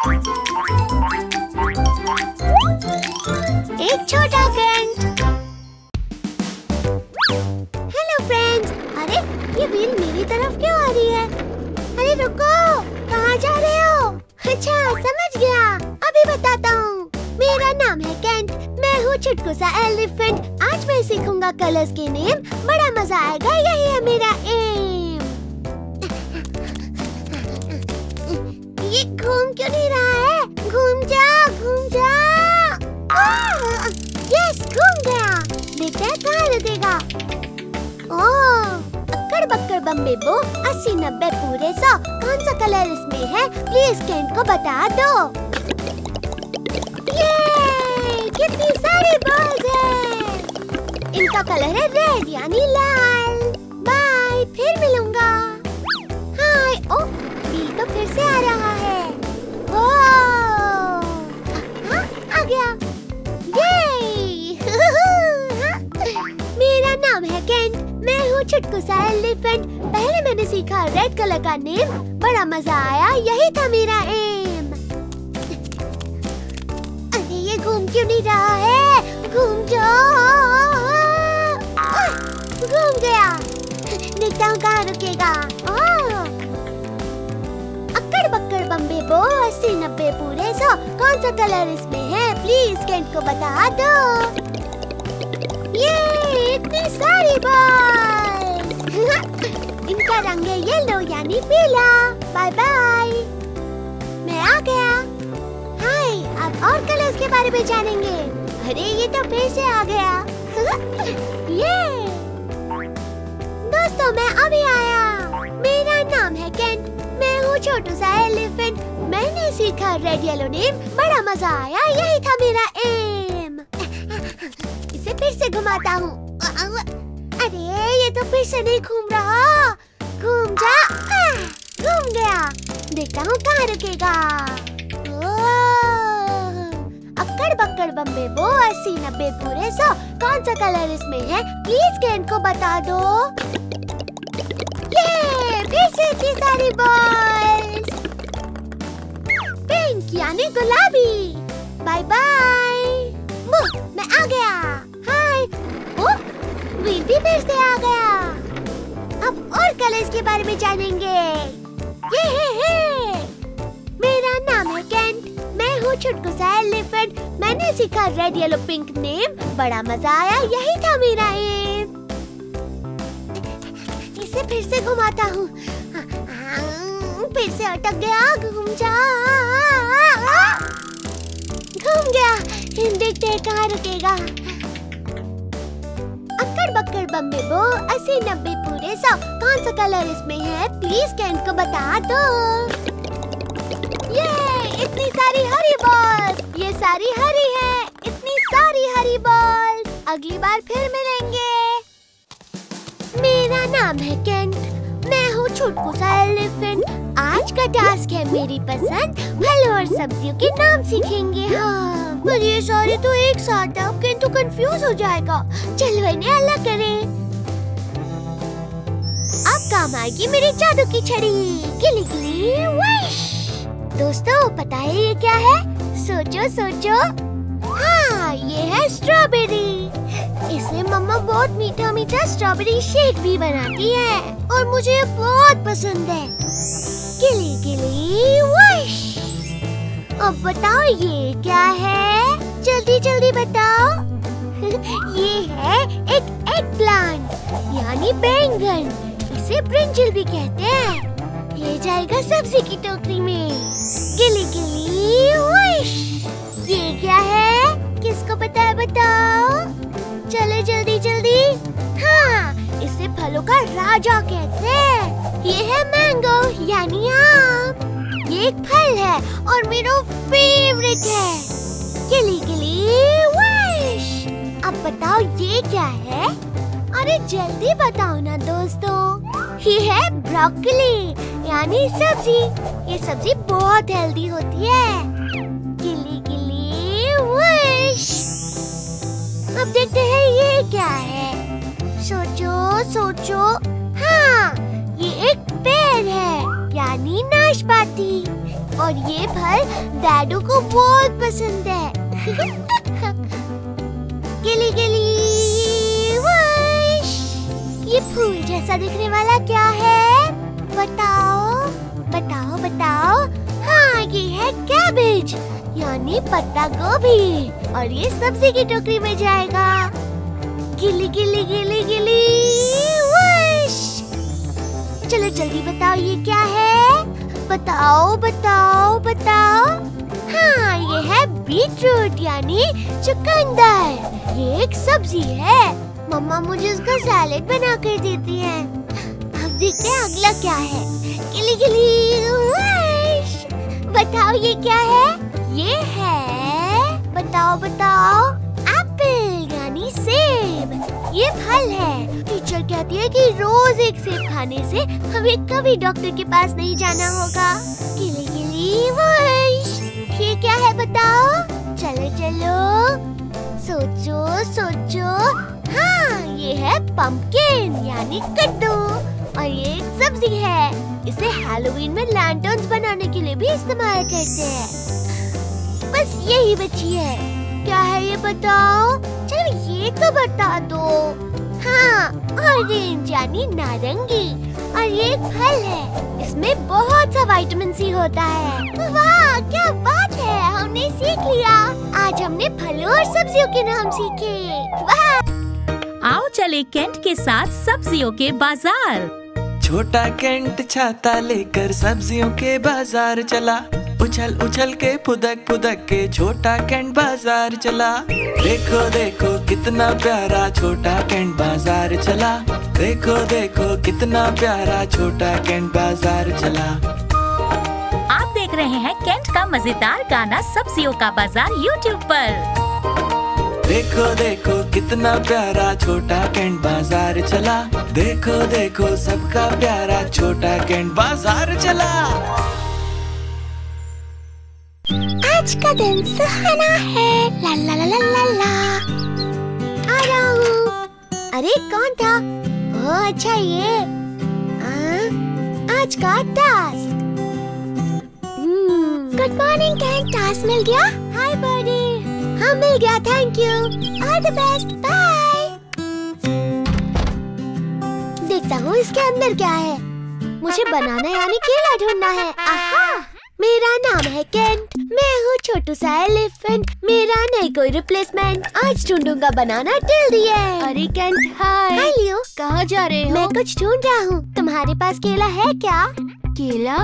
एक छोटा cantt. Hello friends. अरे ये व्हील मेरी तरफ क्यों आ रही है? अरे रुको, कहाँ जा रहे हो? अच्छा समझ गया, अभी बताता हूँ। मेरा नाम है कैंट, मैं हूँ छुटकू सा एलिफेंट। आज मैं सीखूंगा कलर्स के नेम, बड़ा मजा आएगा, यही है मेरा एम। ये घूम क्यों नहीं रहा है? घूम जा, घूम जा। यस, घूम गया। देखते हैं कहाँ रुकेगा। ओह, अक्कड़ बक्कड़ बम्बे बो 80 90 पूरे 100। कौन सा कलर इसमें है? प्लीज कैंट को बता दो। ये कितनी सारी बॉल्स हैं। इनका कलर है रेड यानी लाल। बाय, फिर मिलूंगा। हाय। ओह, व्हील तो फिर से आ रहा है। ओह, आ गया। मेरा नाम है कैंट, मैं हूँ छुटकू सा एलिफेंट। पहले मैंने सीखा रेड कलर का नेम, बड़ा मजा आया, यही था मेरा एम। अरे ये घूम क्यों नहीं रहा है? घूम जाओ। घूम गया। देखता हूँ कहाँ रुकेगा। अक्कड़ बक्कड़ बम्बे बो 80 90 पूरे 100। कौन सा कलर इसमें है? प्लीज कैंट को बता दो। ये इतनी सारी बॉल्स। इनका रंग है येलो यानी पीला। बाय बाय, मैं आ गया। हाय, अब और कलर्स के बारे में जानेंगे। अरे ये तो फिर से आ गया। ये दोस्तों, मैं अभी आया। मेरा नाम है कैंट, मैं हूँ छोटू सा एलिफेंट। मैंने सीखा रेड येलो नेम, बड़ा मजा आया, यही था मेरा एम। इसे फिर से घुमाता हूँ। अरे ये तो फिर से नहीं घूम रहा। घूम जा। घूम गया। देखता हूँ कहाँ रुकेगा। अक्कड़ बक्कड़ बम्बे बो 80 90 पूरे 100। कौन सा कलर इसमें है? प्लीज कैंट को बता दो। ये फिर से इतनी सारी बॉल्स। पिंक यानी गुलाबी। बाय बाय, मैं आ गया। हाय। ओह, व्हील भी फिर से आ गया। अब और कलर्स के बारे में जानेंगे। ये मेरा नाम है कैंट, मैं हूँ छुटकू सा एलिफेंट। मैंने सीखा रेड येलो पिंक नेम, बड़ा मजा आया, यही था मेरा एम। इसे फिर से घुमाता हूँ। फिर से अटक गया। घूम जा। घूम गया। देखते हैं कहाँ रुकेगा। अक्कड़ बक्कड़ बम्बे बो 80 90 पूरे 100। कौन सा कलर इसमें है? प्लीज कैंट को बता दो। ये इतनी सारी हरी बॉल्स। ये सारी हरी है। इतनी सारी हरी बॉल्स। अगली बार फिर मिलेंगे। मेरा नाम है कैंट, मैं हूँ छोटू सा एलिफेंट। आज का टास्क है मेरी पसंद, फलों और सब्जियों के नाम सीखेंगे। हाँ, पर ये सारे तो एक साथ है, कैंट तो कंफ्यूज हो जाएगा। चलो इन्हें अलग करें। अब काम आएगी मेरी जादू की छड़ी। गिली गिली विश। दोस्तों, पता है ये क्या है? सोचो सोचो। हाँ, ये है स्ट्रॉबेरी। इसे मम्मा बहुत मीठा मीठा स्ट्रॉबेरी शेक भी बनाती है और मुझे बहुत पसंद है। गिली गिली विश। अब बताओ ये क्या है? जल्दी जल्दी बताओ। ये है एक एग प्लांट यानी बैंगन। इसे ब्रिंजल भी कहते हैं। ये जाएगा सब्जी की टोकरी में। गिली गिली विश। ये क्या है? किसको पता है बताओ? चलो जल्दी जल्दी। हाँ, इसे फलों का राजा कहते हैं। ये है मैंगो यानी आम। ये एक फल है और मेरा फेवरेट है। गिली गिली विश। अब बताओ ये क्या है? अरे जल्दी बताओ ना दोस्तों। ये है ब्रोकली यानी सब्जी। ये सब्जी बहुत हेल्दी होती है। गिली गिली विश। अब देखते हैं ये क्या है। सोचो सोचो। हाँ, ये एक पेड़ है यानी नाशपाती और ये फल डैडू को बहुत पसंद है। गिली गिली वश। ये फूल जैसा दिखने वाला क्या है? बताओ बताओ बताओ। हाँ, ये है कैबेज यानी पत्ता गोभी, और ये सब्जी की टोकरी में जाएगा। गिली गिली गिली गिली वश। चलो जल्दी बताओ ये क्या है? बताओ बताओ बताओ। हाँ, ये है बीटरूट यानी चुकंदर। ये एक सब्जी है। मम्मा मुझे उसका सैलेड बना कर देती है। अब देखते हैं अगला क्या है। गिली गिली वश। बताओ ये क्या है? ये है, बताओ बताओ, एप्पल यानी सेब। ये फल है। टीचर कहती है कि रोज एक सेब खाने से हमें कभी डॉक्टर के पास नहीं जाना होगा। गिली गिली वश। ये क्या है बताओ? चलो चलो सोचो सोचो। हाँ, ये है पंपकिन यानी कद्दू, और ये एक सब्जी है। इसे हैलोवीन में लैंटर्न्स बनाने के लिए भी इस्तेमाल करते हैं। बस यही बची है। क्या है ये बताओ? चलो ये तो बता दो। हाँ, ऑरेंज यानी नारंगी, और ये एक फल है। इसमें बहुत सा विटामिन सी होता है। वाह क्या बात है, हमने सीख लिया। आज हमने फलों और सब्जियों के नाम सीखे। वाह। आओ चले केंट के साथ सब्जियों के बाजार। छोटा केंट छाता लेकर सब्जियों के बाजार चला। उछल उछल के फुदक फुदक के छोटा केंट बाजार चला। देखो देखो कितना प्यारा छोटा केंट बाजार चला। देखो देखो कितना प्यारा छोटा केंट बाजार चला। आप देख रहे हैं केंट का मजेदार गाना सब्जियों का बाजार यूट्यूब पर। देखो देखो कितना प्यारा छोटा केंट बाजार चला। देखो देखो सबका प्यारा छोटा केंट बाजार चला। आज का दिन सुहाना है। ला ला ला ला ला ला। आ रहा हूँ। अरे कौन था? ओह अच्छा ये। आज का task. Good morning Kent, task मिल गया? Hi buddy. हाँ मिल गया, thank you. All the best, bye. देखता हूँ इसके अंदर क्या है। मुझे बनाना यानी केला ढूंढना है। आहा, मेरा नाम है केंट, मैं हूँ छोटू सा एलिफेंट, मेरा नहीं कोई रिप्लेसमेंट। आज ढूंढूंगा बनाना टिल द एंड। अरे केंट हाय। हाय लियो, कहाँ जा रहे हो? मैं कुछ ढूंढ रहा हूँ। तुम्हारे पास केला है क्या? केला?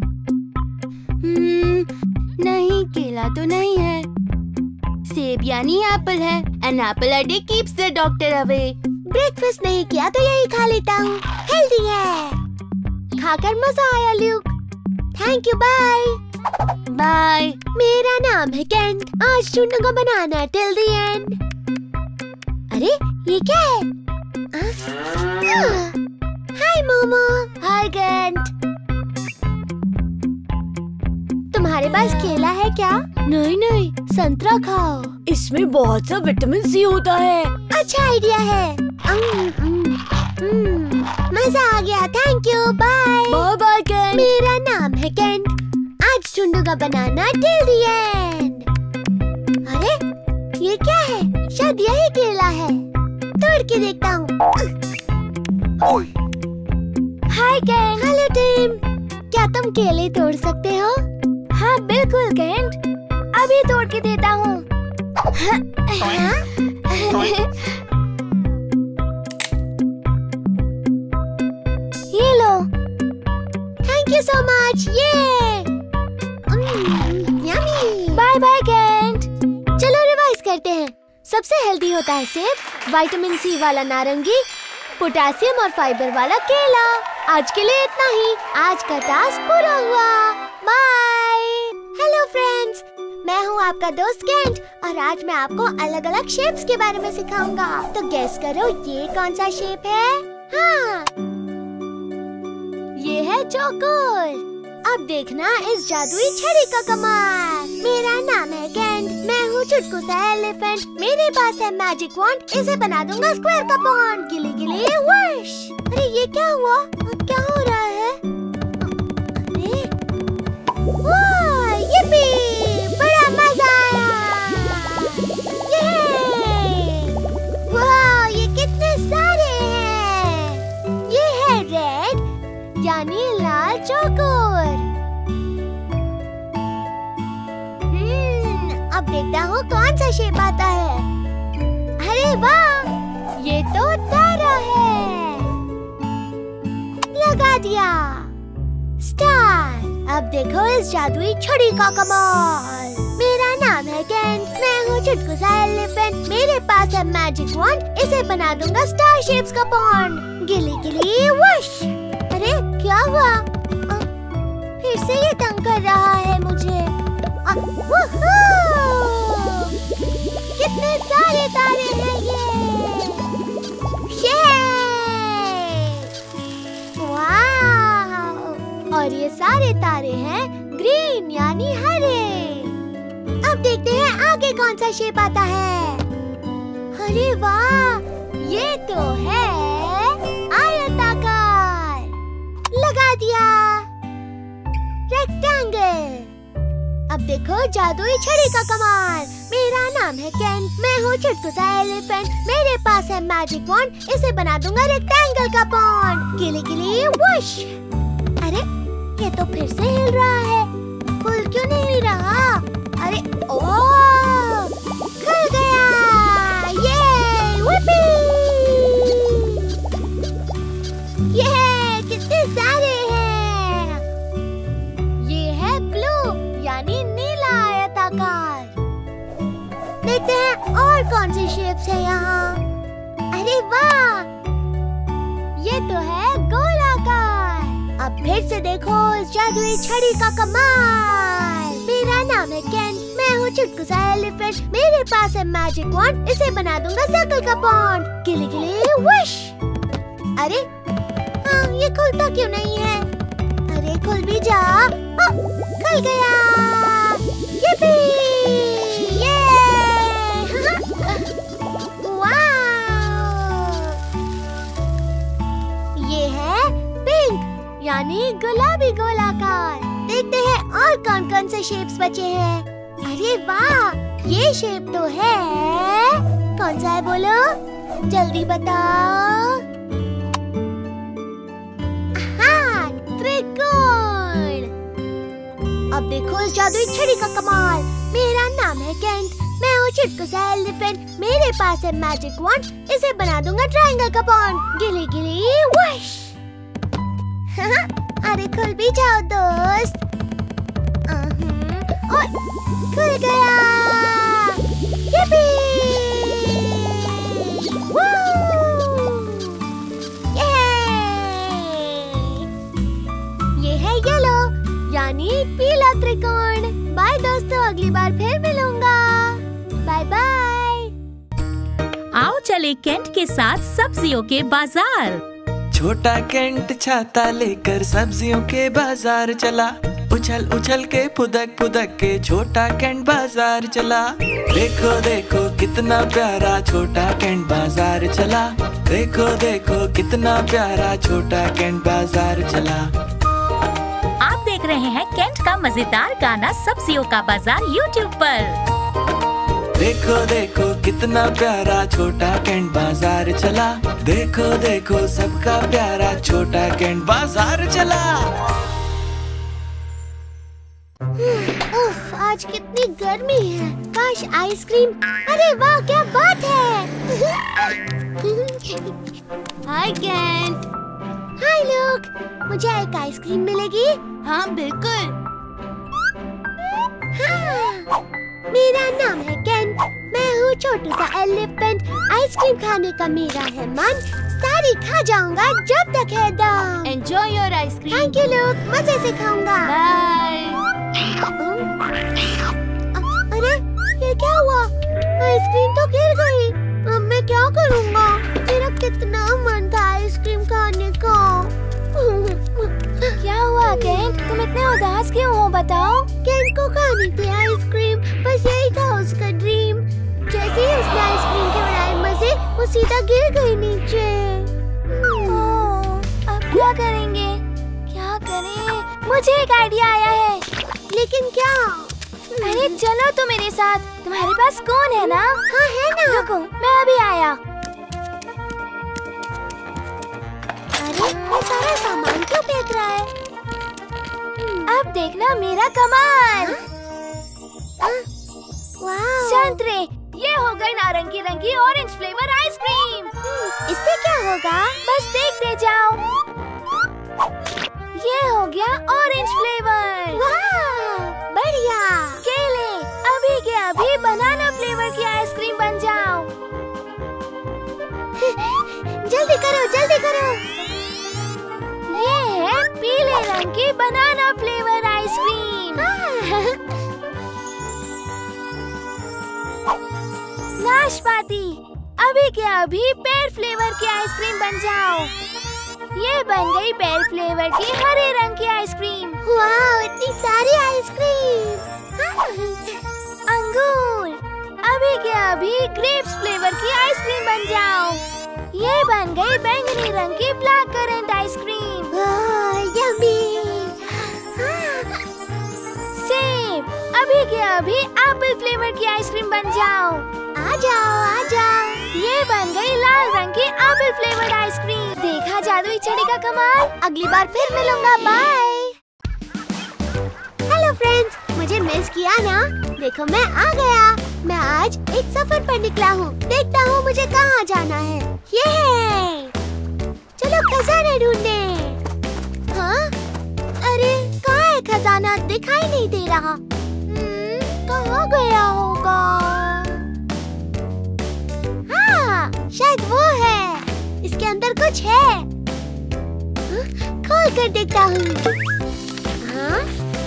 नहीं, केला तो नहीं है। सेब यानी एप्पल है। An apple a day keeps the doctor away. Breakfast नहीं किया तो यही खा लेता हूँ, हेल्दी है। खाकर मजा आया Luke. Thank you, bye. Bye. मेरा नाम है केंट, आज ढूंढूंगा बनाना टिल द एंड। अरे ये क्या है? Hi Momo. Hi Kent. तुम्हारे पास केला है क्या? नहीं नहीं, संतरा खाओ, इसमें बहुत सा विटामिन सी होता है। अच्छा आइडिया है। मजा आ गया, thank you, bye. Bye bye Kent. मेरा नाम है केंट, आज ढूंढूंगा बनाना टिल द एंड। अरे ये क्या है? शायद यही केला है, तोड़ के देखता हूँ। हाय केंट। हेलो टीम, क्या तुम केले तोड़ सकते हो? हाँ बिल्कुल केंट, अभी तोड़ के देता हूँ। ये लो, थैंक यू सो मच। ये यम्मी। Bye bye Kent. चलो रिवाइज करते हैं। सबसे हेल्दी होता है सेब, विटामिन सी वाला नारंगी, पोटेशियम और फाइबर वाला केला। आज के लिए इतना ही, आज का टास्क पूरा हुआ। बाय। हेलो फ्रेंड्स, मैं हूँ आपका दोस्त केंट, और आज मैं आपको अलग अलग शेप्स के बारे में सिखाऊंगा। तो गेस करो ये कौन सा शेप है? हाँ, ये है चौकोर। अब देखना इस जादुई छड़ी का कमाल। मेरा नाम है केंट, मैं हूँ चुटकू सा एलिफेंट, मेरे पास है मैजिक वॉन्ड, इसे बना दूंगा स्क्वायर का बॉन्ड। गिली गिली वश। अरे ये क्या हुआ? अब क्या हो रहा है? अरे वाह, अब देखता हूँ कौन सा शेप आता है। अरे वाह, ये तो तारा है। लगा दिया स्टार। अब देखो इस जादुई छड़ी का कमाल। मेरा नाम है केंट, मैं हूँ चुटकू सा एलिफेंट। मेरे पास है मैजिक वॉन्ड, इसे बना दूंगा स्टार शेप्स का पॉन्ड। गिली गिली वश। अरे क्या हुआ? फिर से ये तंग कर रहा है मुझे। कितने सारे तारे हैं ये। वाह! और ये सारे तारे हैं ग्रीन यानी हरे। अब देखते हैं आगे कौन सा शेप आता है। अरे वाह, ये तो है आयताकार। लगा दिया रेक्टेंगल। अब देखो जादुई छड़ी का कमाल। मेरा नाम है केंट, मैं हूँ चुटकू सा एलिफेंट। मेरे पास है मैजिक वॉन्ड, इसे बना दूंगा रेक्टेंगल का पॉन्ड। गिली गिली वश। अरे ये तो फिर से हिल रहा है, खुल क्यों नहीं रहा? अरे ओह, खुल गया। ये व्हिपी। ये कितने सारे हैं। ये है ब्लू यानी नीला आयताकार। देखते हैं और कौन सी शेप्स है यहाँ। अरे वाह, ये तो है गोलाकार। अब फिर से देखो इस जादुई छड़ी का कमाल। मेरा नाम है केंट, मैं हूँ चुटकू सा एलिफेंट। मेरे पास है मैजिक वॉन्ड, इसे बना दूंगा सर्कल का पॉन्ड। गिली गिली वश। अरे हाँ, ये खुलता क्यों नहीं है? अरे खुल भी जा। खुल गया। ये ये है पिंक यानी गुलाबी गोलाकार। देखते हैं और कौन कौन से शेप्स बचे हैं। अरे वाह, ये शेप तो है। कौन सा है बोलो, जल्दी बताओ। हाँ, त्रिकोण। अब देखो इस जादुई छड़ी का कमाल। मेरा नाम है केंट, मैं हूँ चुटकू सा एलिफेंट। मेरे पास है मैजिक वॉन्ड, इसे बना दूंगा ट्रायंगल का पॉन्ड। गिली गिली वश। अरे खुल भी जाओ दोस्त। और खुल गया। ये है येलो यानी पीला त्रिकोण। बाय दोस्तों, अगली बार फिर मिलूंगा। Bye bye. आओ चले केंट के साथ सब्जियों के बाजार। छोटा केंट छाता लेकर सब्जियों के बाजार चला। उछल उछल के फुदक फुदक के छोटा केंट बाजार चला। देखो देखो कितना प्यारा छोटा केंट बाजार चला। देखो देखो कितना प्यारा छोटा केंट बाजार चला। आप देख रहे हैं केंट का मजेदार गाना सब्जियों का बाजार यूट्यूब पर। देखो देखो कितना प्यारा छोटा केंट बाजार चला। देखो देखो सबका प्यारा छोटा केंट बाजार चला। उफ, आज कितनी गर्मी है। काश आइसक्रीम। अरे वाह, क्या बात है। हाय केंट। हाय लुक, मुझे एक आइसक्रीम मिलेगी? हाँ बिल्कुल। हाँ, मेरा नाम है केंट, मैं हूँ छोटू सा एलिफेंट। आइसक्रीम खाने का मेरा है मन, सारी खा जाऊंगा जब तक है दम। Enjoy your ice cream. Thank you Luke, मजे से खाऊंगा। बाय। अरे ये क्या हुआ? आइसक्रीम तो गिर गई। अब मैं क्या करूँगा? मेरा कितना मन था आइसक्रीम खाने का। क्या हुआ केंट, तुम इतने उदास क्यों हो बताओ? केंट को खानी थी आइसक्रीम, बस यही था उसका ड्रीम। जैसे ही उसने आइसक्रीम के बनाए मजे, वो सीधा गिर गई नीचे। अब क्या करेंगे? क्या करें? मुझे एक आइडिया आया है। लेकिन क्या? अरे चलो तो मेरे साथ, तुम्हारे पास कौन है ना? हाँ है ना। रुको, मैं अभी आया। अरे ये सारा सामान क्यों फेंक रहा है? अब देखना मेरा कमाल। वाह, होगा, बस देखते जाओ। ये हो गया ऑरेंज फ्लेवर। वाह, बढ़िया। केले, अभी के अभी बनाना फ्लेवर की आइसक्रीम बन जाओ। जल्दी करो, जल्दी करो। ये है पीले रंग की बनाना फ्लेवर आइसक्रीम। नाशपाती, अभी के अभी पेड़ फ्लेवर की आइसक्रीम बन जाओ। ये बन गई पेड़ फ्लेवर की हरे रंग की आइसक्रीम। वाह, इतनी सारी आइसक्रीम। अंगूर, अभी के अभी ग्रेप्स फ्लेवर की आइसक्रीम बन जाओ। ये बन गई बैंगनी रंग की ब्लैक करंट आइसक्रीम। यम्मी। सेब, अभी के अभी एप्पल फ्लेवर की आइसक्रीम बन जाओ। आ जाओ, आ जाओ। ये बन गई लाल रंग की एप्पल फ्लेवर्ड आइसक्रीम। देखा जादुई छड़ी का कमाल। अगली बार फिर मिलूंगा, बाय। हेलो फ्रेंड्स, मुझे मिस किया ना? देखो मैं आ गया। मैं आज एक सफर पर निकला हूँ। देखता हूँ मुझे कहाँ जाना है। ये है। चलो खजाना ढूंढने। हाँ? अरे कहाँ है खजाना? दिखाई नहीं दे रहा। कहाँ गया होगा? हाँ, शायद वो है। इसके अंदर कुछ है। खोल कर देखता हूँ। हाँ?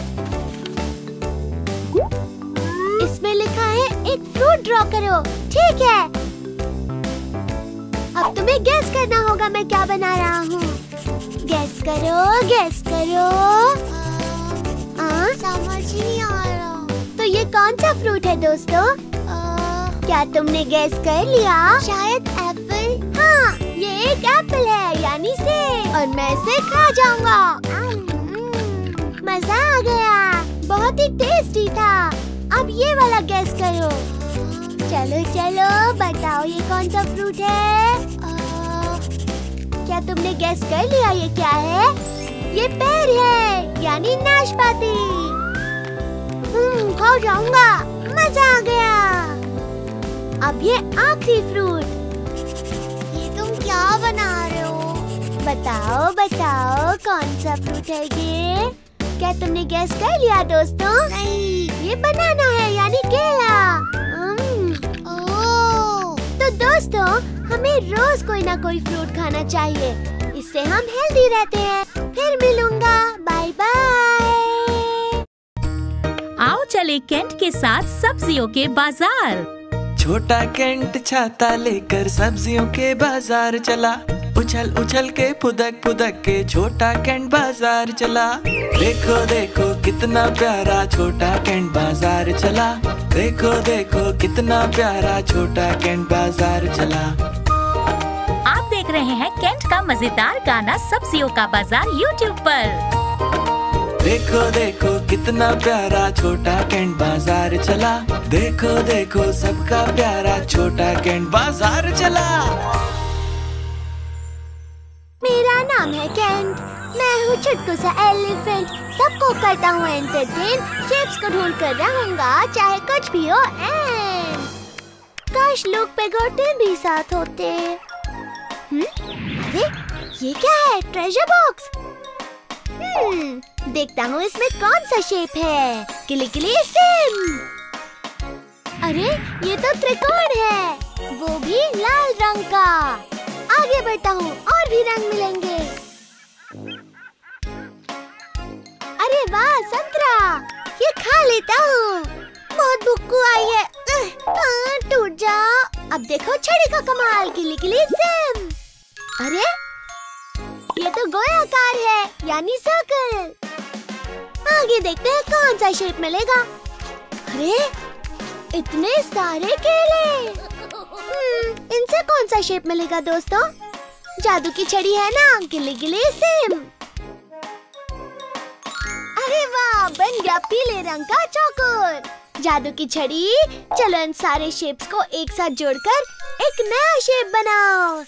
इसमें लिखा है एक फ्रूट ड्रॉ करो। ठीक है। अब तुम्हें गेस करना होगा मैं क्या बना रहा हूँ। गेस करो, गेस करो। समझ नहीं आ रहा। तो ये कौन सा फ्रूट है दोस्तों? क्या तुमने गेस कर लिया? शायद एप्पल। हाँ, ये एक एप्पल है, यानी सेब। और मैं इसे खा जाऊंगा। मजा आ गया, बहुत ही टेस्टी था। अब ये वाला गेस करो। चलो चलो बताओ ये कौन सा फ्रूट है? क्या तुमने गेस कर लिया ये क्या है? ये पेड़ है, यानी नाशपाती। खा जाऊंगा, मजा आ गया। अब ये आखिरी फ्रूट। ये तुम क्या बना रहे हो? बताओ बताओ कौन सा फ्रूट है ये? क्या तुमने गेस कर लिया दोस्तों? नहीं, ये बनाना है, यानी केला। तो दोस्तों, हमें रोज कोई ना कोई फ्रूट खाना चाहिए। इससे हम हेल्दी रहते हैं। फिर मिलूंगा, बाय बाय। आओ चले केंट के साथ सब्जियों के बाजार। छोटा केंट छाता लेकर सब्जियों के बाजार चला। उछल उछल के फुदक फुदक के छोटा केंट बाजार चला। देखो देखो कितना प्यारा छोटा केंट बाजार चला। देखो देखो कितना प्यारा छोटा केंट बाजार चला। आप देख रहे हैं केंट का मजेदार गाना सब्जियों का बाजार यूट्यूब पर। देखो देखो कितना प्यारा छोटा केंट बाजार चला। देखो देखो सबका प्यारा छोटा केंट बाजार चला। मेरा नाम है केंट। मैं हूँ छुटकू सा एलिफेंट। सबको करता हूँ एंटरटेन। शेप्स को ढूंढ कर रहूंगा, चाहे कुछ भी हो। एंड काश लोग पेगोटे भी साथ होते। अरे ये क्या है? Treasure box. देखता हूँ इसमें कौन सा शेप है। किली किली सिम। अरे ये तो त्रिकोण है, वो भी लाल रंग का। आगे बढ़ता हूँ, और भी रंग मिलेंगे। अरे वाह, संतरा। ये खा लेता हूँ। बहुत भूख आई है। टूट जा। अब देखो छड़ी का कमाल। किली किली सिम। अरे ये तो गोलाकार है, यानी सर्कल। आगे देखते हैं कौन सा शेप मिलेगा। अरे इतने सारे केले। इनसे कौन सा शेप मिलेगा दोस्तों? जादू की छड़ी है ना, गिली गिली सिम। अरे वाह, बन गया पीले रंग का चौकोर। जादू की छड़ी। चलो इन सारे शेप्स को एक साथ जोड़कर एक नया शेप बनाओ।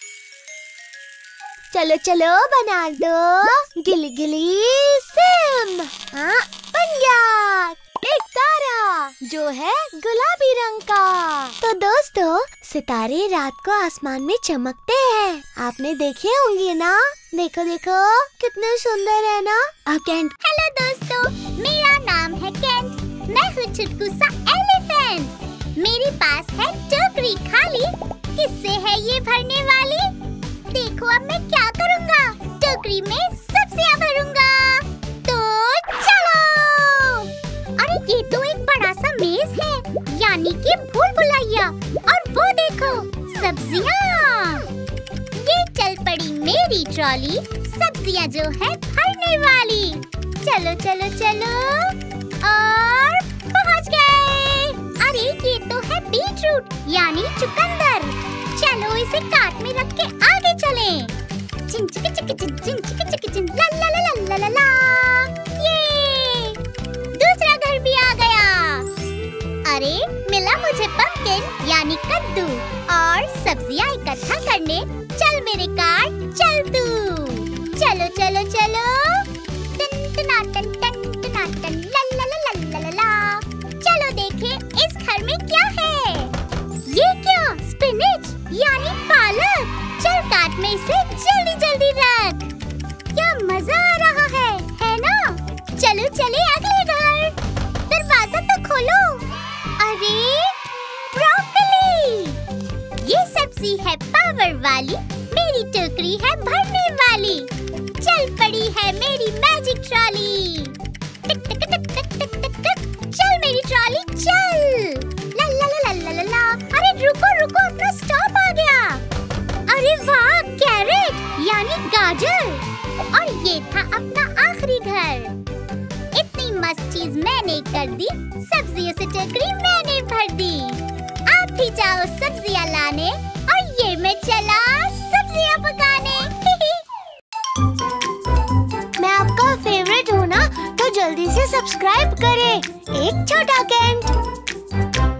चलो चलो बना दो। गिली गिली सिम। हाँ, बन गया एक तारा जो है गुलाबी रंग का। तो दोस्तों, सितारे रात को आसमान में चमकते हैं। आपने देखे होंगे ना? देखो देखो कितने सुंदर है ना। केंट। हेलो दोस्तों, मेरा नाम है केंट। मैं हूँ छुटकू सा एलिफेंट। मेरे पास है टोकरी खाली, किससे है ये भरने वाली? देखो अब मैं क्या करूँगा, टोकरी में सब्जियाँ भरूँगा। तो चलो। अरे ये तो एक बड़ा सा मेज है, यानी कि भूल भुलैया। और वो देखो सब्जियाँ। ये चल पड़ी मेरी ट्रॉली, सब्जियाँ जो है भरने वाली। चलो चलो चलो और पहुँच गए। अरे ये तो है बीटरूट यानी चुकंदर। चलो इसे काट में रख के आगे चलें। चिन चिक चिक चिन चिन चिक चिक चिन ला ला ला ला ला ला। ये दूसरा घर भी आ गया। अरे मिला मुझे पंपकिन यानी कद्दू। और सब्जियाँ इकट्ठा करने चल मेरे कार्ट, चल तू। चलो चलो चलो टन टना टन टन टना टन ला ला ला ला ला ला। चलो देखें इस घर में क्या है। ये क्या, स्पिनच यानी पालक। चल काट में इसे जल्दी जल्दी रख। क्या मजा आ रहा है ना? चलो चले अगले घर। दरवाजा तो खोलो। अरे ब्रोकली, ये सब्जी है पावर वाली, मेरी टोकरी है भरने वाली। चल पड़ी है मेरी मैजिक ट्रॉली। टिक टिक टिक टिक टिक टिक टिक। चल मेरी ट्रॉली चल। ला ला ला ला ला ला। अरे रुको रुको, अपना स्टॉप आ गया। अरे वाह, कैरेट यानी गाजर। और ये था अपना आखिरी घर। इतनी मस्त चीज मैंने कर दी, सब्जियों से टोकरी मैंने भर दी। आप भी जाओ सब्जियां लाने और ये मैं चला सब्जियां पकाने। मैं आपका फेवरेट हूँ ना, तो जल्दी से सब्सक्राइब करें। एक छोटा केंट।